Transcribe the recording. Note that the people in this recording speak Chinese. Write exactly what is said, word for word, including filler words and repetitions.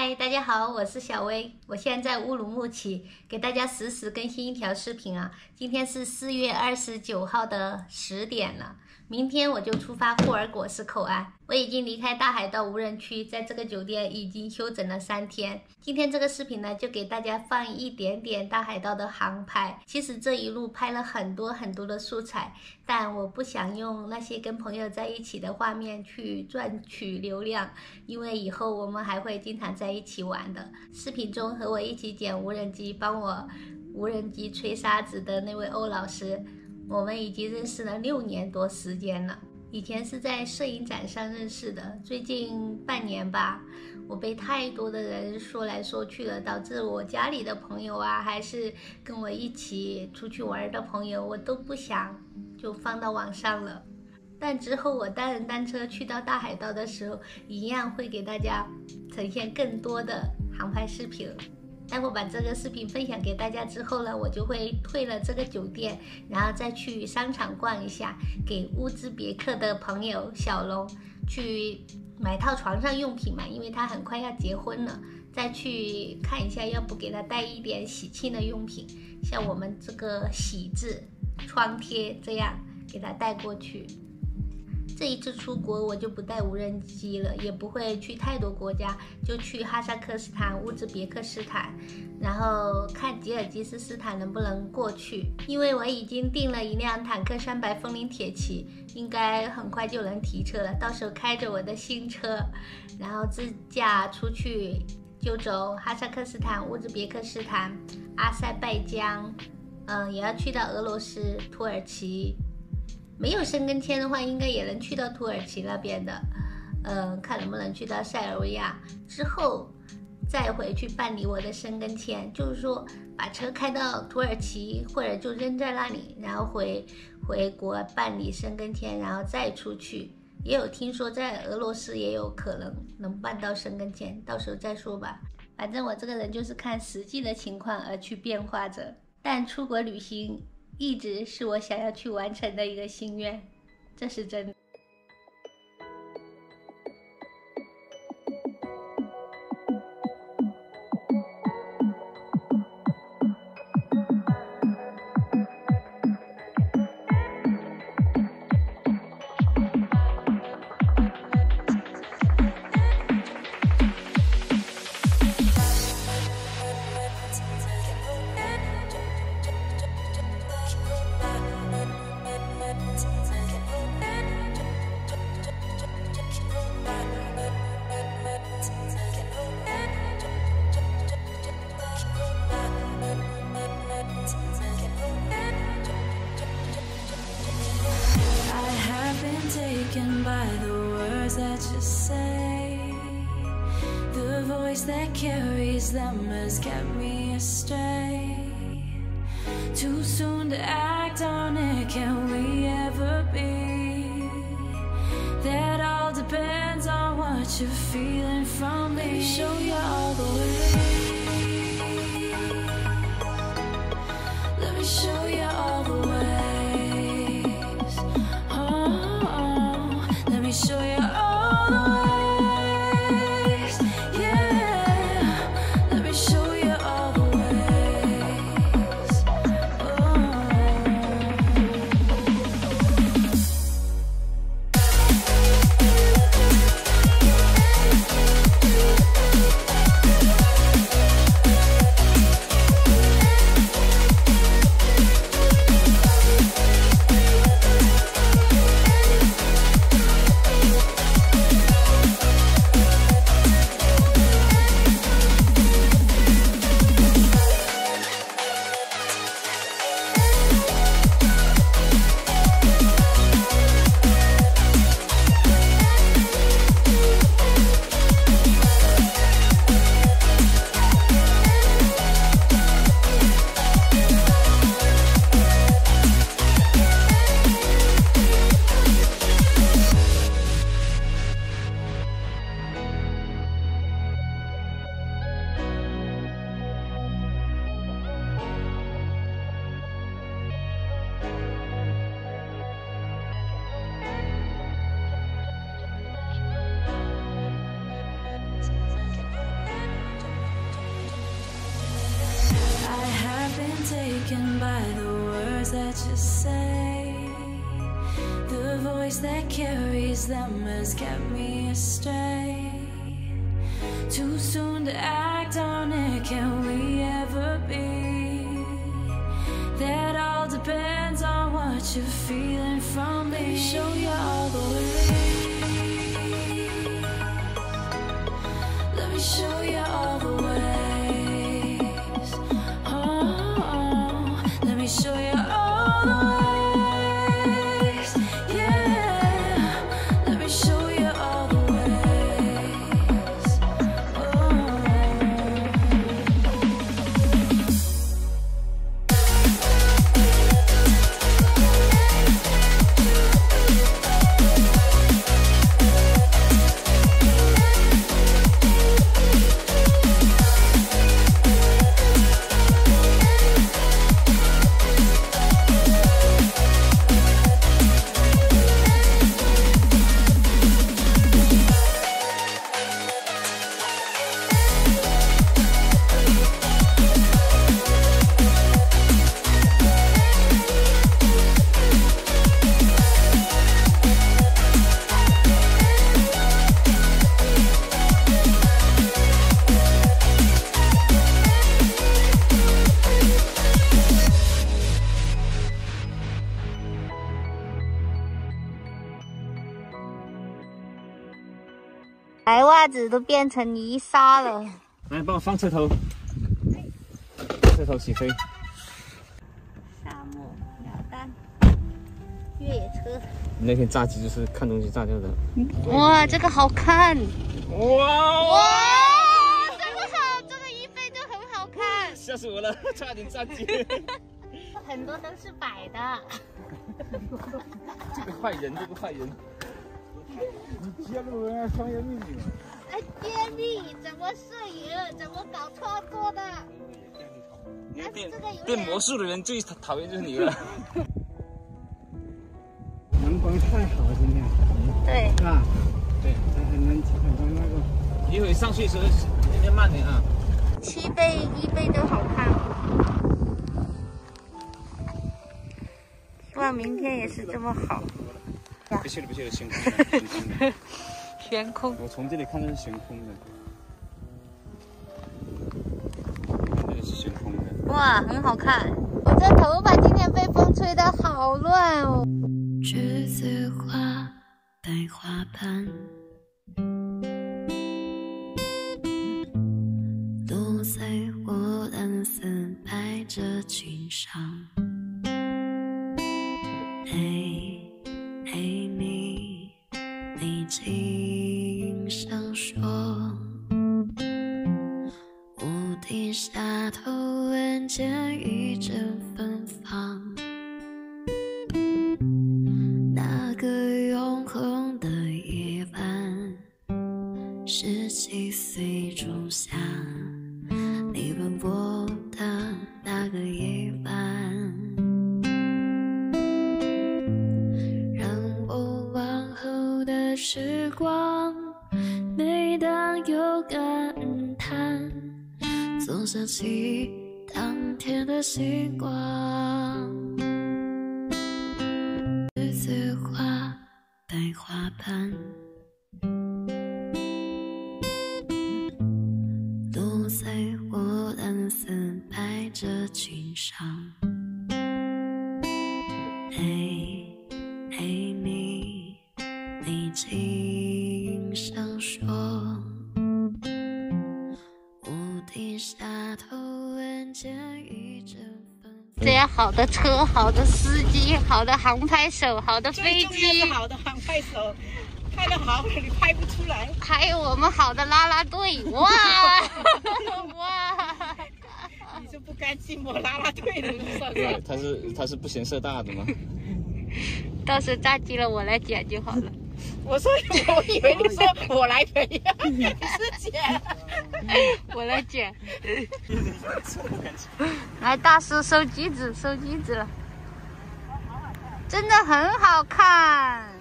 嗨，大家好，我是小薇，我现在在乌鲁木齐，给大家实时更新一条视频啊。今天是四月二十九号的十点了，明天我就出发霍尔果斯口岸。我已经离开大海盗无人区，在这个酒店已经休整了三天。今天这个视频呢，就给大家放一点点大海盗的航拍。其实这一路拍了很多很多的素材，但我不想用那些跟朋友在一起的画面去赚取流量，因为以后我们还会经常在一起玩的。视频中和我一起捡无人机，帮我无人机吹沙子的那位欧老师，我们已经认识了六年多时间了。以前是在摄影展上认识的，最近半年吧，我被太多的人说来说去了，导致我家里的朋友啊，还是跟我一起出去玩的朋友，我都不想就放到网上了。但之后我单人单车去到大海盗的时候，一样会给大家呈现更多的航拍视频。待会把这个视频分享给大家之后呢，我就会退了这个酒店，然后再去商场逛一下，给乌兹别克的朋友小龙去买套床上用品嘛，因为他很快要结婚了，再去看一下要不给他带一点喜庆的用品，像我们这个喜字、窗贴这样给他带过去。这一次出国我就不带无人机了，也不会去太多国家，就去哈萨克斯坦、乌兹别克斯坦，然后看吉尔吉斯斯坦能不能过去。因为我已经订了一辆坦克三百风铃铁骑，应该很快就能提车了，到时候开着我的新车，然后自驾出去，就走哈萨克斯坦、乌兹别克斯坦、阿塞拜疆，嗯，也要去到俄罗斯、土耳其。没有申根签的话，应该也能去到土耳其那边的，嗯，看能不能去到塞尔维亚，之后再回去办理我的申根签，就是说把车开到土耳其，或者就扔在那里，然后回回国办理申根签，然后再出去。也有听说在俄罗斯也有可能能办到申根签，到时候再说吧。反正我这个人就是看实际的情况而去变化着，但出国旅行一直是我想要去完成的一个心愿，这是真的。 Taken by the words that you say, the voice that carries them has kept me astray. Too soon to act on it, can we ever be? That all depends on what you're feeling from me. Let me show you all the way. Let me show you all the way. Let me show you all the ways, yeah. Let me show you all the ways, oh. been taken by the words that you say. The voice that carries them has kept me astray. Too soon to act on it, can we ever be? That all depends on what you're feeling from me. Let me show you all the way. Let me show you all the ways. Oh, let me show you all the ways. Yeah, let me show you all the ways. Oh. 白袜子都变成泥沙了。 来，帮我放车头，车头起飞。 沙漠鸟蛋，越野车。 那天炸鸡就是看东西炸掉的。 哇，这个好看！ 哇哇，这个好，这个一飞就很好看。 吓死我了，差点炸鸡。 很多都是摆的。 这个坏人，这个坏人。 你揭露人家商业秘密了？ 哎，揭秘怎么摄影，怎么搞创作的？但是这个有变魔术的人最讨厌就是你了。 阳光太好了，今天。 对。 是吧？ 对。 很能很能那个。 一会上去的时候尽量慢点啊。 七倍、一倍都好看。希望明天也是这么好。 不去了，不去了，悬空的， 悬空。 我从这里看到是悬空的，这里是悬空的。 哇，很好看。我这头发今天被风吹得好乱哦。 栀子花，白花瓣，落在我蓝色百褶裙上。嘿。 嘿，你，你轻声说，我低下头，闻见一阵芬芳。那个永恒的夜晚，十七岁仲夏，你吻我的那个夜晚。 时光，每当有感叹，总想起当天的星光。栀子花，白花瓣，落在我蓝色百褶裙上。嘿，嘿，你。 你轻声说，我低下头，闻见一阵风。 这样好的车，好的司机，好的航拍手，好的飞机， 好的航拍手，拍得好，你拍不出来。 还有我们好的啦啦队，哇哇！ 你是不甘心我啦啦队的，算对， 算。 他是他是不嫌事大的吗？ 到时炸鸡了，我来捡就好了。 我说，我以为你说我来赔呀，你是捡， 我来捡。来，大叔收机子，收机子了，真的很好看。